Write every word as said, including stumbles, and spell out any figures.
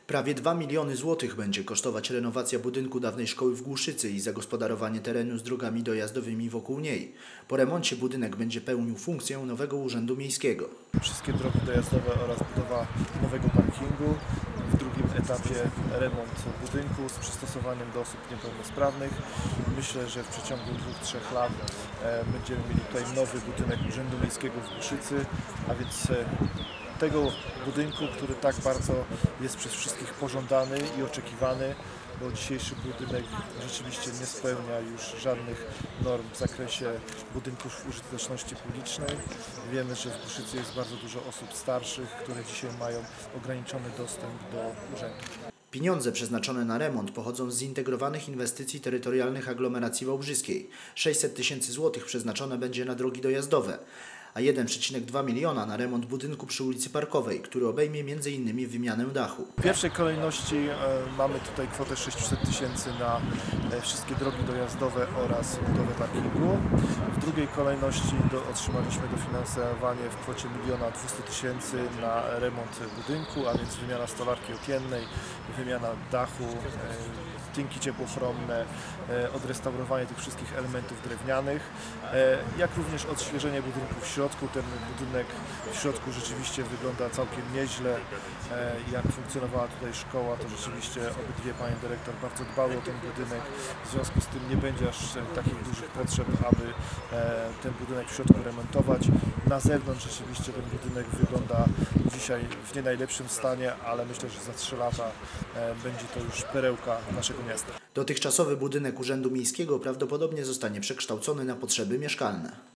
Prawie dwa miliony złotych będzie kosztować renowacja budynku dawnej szkoły w Głuszycy i zagospodarowanie terenu z drogami dojazdowymi wokół niej. Po remoncie budynek będzie pełnił funkcję nowego urzędu miejskiego. Wszystkie drogi dojazdowe oraz budowa nowego parkingu. W drugim etapie remont budynku z przystosowaniem do osób niepełnosprawnych. Myślę, że w przeciągu dwóch do trzech lat e, będziemy mieli tutaj nowy budynek Urzędu Miejskiego w Głuszycy, a więc e, tego budynku, który tak bardzo jest przez wszystkich pożądany i oczekiwany, bo dzisiejszy budynek rzeczywiście nie spełnia już żadnych norm w zakresie budynków użyteczności publicznej. Wiemy, że w Głuszycy jest bardzo dużo osób starszych, które dzisiaj mają ograniczony dostęp do urzędu. Pieniądze przeznaczone na remont pochodzą z zintegrowanych inwestycji terytorialnych aglomeracji wałbrzyskiej. sześćset tysięcy złotych przeznaczone będzie na drogi dojazdowe, a jeden przecinek dwa miliona na remont budynku przy ulicy Parkowej, który obejmie między innymi wymianę dachu. W pierwszej kolejności e, mamy tutaj kwotę sześćset tysięcy na e, wszystkie drogi dojazdowe oraz budowę parkingu. W drugiej kolejności do, otrzymaliśmy dofinansowanie w kwocie miliona dwieście tysięcy na remont budynku, a więc wymiana stolarki okiennej, wymiana dachu, e, tynki ciepłochronne, e, odrestaurowanie tych wszystkich elementów drewnianych, e, jak również odświeżenie budynku w środku. Ten budynek w środku rzeczywiście wygląda całkiem nieźle. E, jak funkcjonowała tutaj szkoła, to rzeczywiście obydwie panie dyrektor bardzo dbały o ten budynek. W związku z tym nie będzie aż takich dużych potrzeb, aby e, ten budynek w środku remontować. Na zewnątrz rzeczywiście ten budynek wygląda dzisiaj w nie najlepszym stanie, ale myślę, że za trzy lata e, będzie to już perełka naszego miasta. Dotychczasowy budynek Urzędu Miejskiego prawdopodobnie zostanie przekształcony na potrzeby mieszkalne.